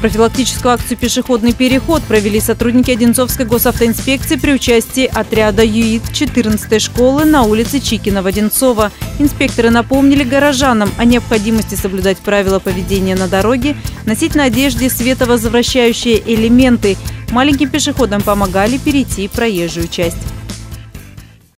Профилактическую акцию «Пешеходный переход» провели сотрудники Одинцовской госавтоинспекции при участии отряда ЮИД 14-й школы на улице Чикина-Одинцова. Инспекторы напомнили горожанам о необходимости соблюдать правила поведения на дороге, носить на одежде световозвращающие элементы. Маленьким пешеходам помогали перейти проезжую часть.